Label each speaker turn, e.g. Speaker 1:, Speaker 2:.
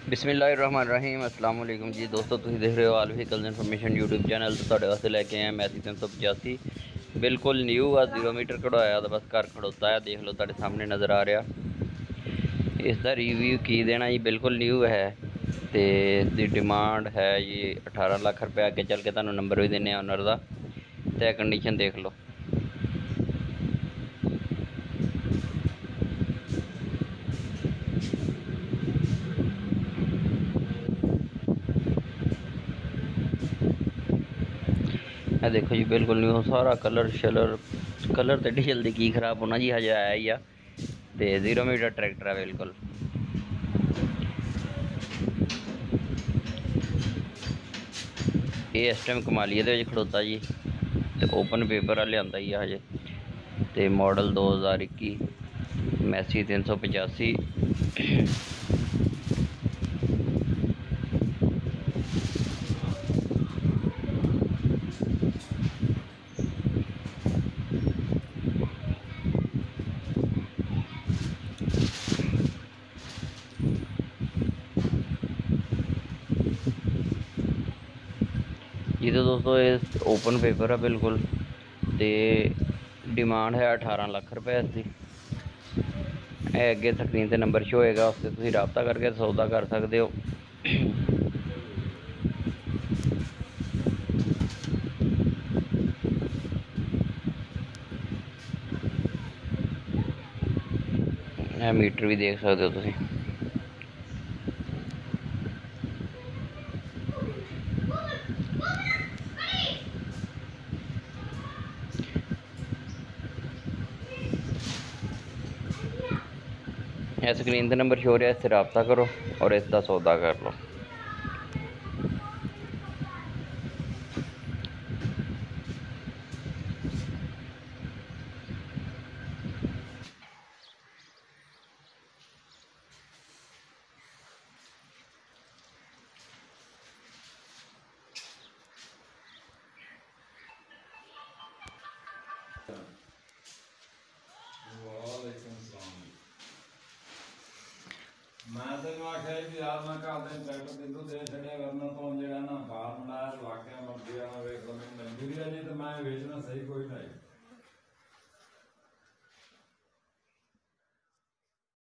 Speaker 1: बिस्मिल्लाहिर्रहमानिर्रहीम अस्सलाम वालेकुम जी दोस्तों, तुसीं देख रहे हो all vehicles information YouTube channel. तो तुहाडे वास्ते लैके आए मैसी 385 बिल्कुल न्यू आ 0 मीटर कढ़वाया तो बस घर खड़ोता है। देख लो तुहाडे सामने नज़र आ रहा। इसका रिव्यू की देना जी, बिल्कुल न्यू है। तो इसकी डिमांड है जी 18 लाख रुपये। अगे चल के तुहानू नंबर भी देने ओनर का। तो कंडीशन देख लो। ये देखो जी, बिल्कुल न्यू सारा कलर शलर। कलर तो एडी जल्दी की खराब होना जी, हजे आया ही आ। तो 0 मीटर ट्रैक्टर है बिल्कुल। ये इस टाइम कमालिए दे विच खड़ोता जी। तो ओपन पेपर लिया ही हजे। तो मॉडल 2021 मैसी 385। जी तो दोस्तों ये ओपन पेपर है बिल्कुल। तो डिमांड है 18 लाख रुपये इसकी। अगे स्क्रीन से नंबर शो होएगा, उससे तुसीं राबता करके सौदा कर सकते हो। मीटर भी देख सकते हो तुसीं। स्क्रीन से नंबर शो हो रहा है, इससे रबता करो और इसका सौदा कर लो।
Speaker 2: मैं तेन आख्या भी यार मैं घर दिन ट्रैक्टर तेनों दे छड़िया करना तो जो ना बाहर बनाया वाकया मर्जी वेख लो, मेरी मजबूरी है जी। तो मैं बेचना सही कोई नहीं।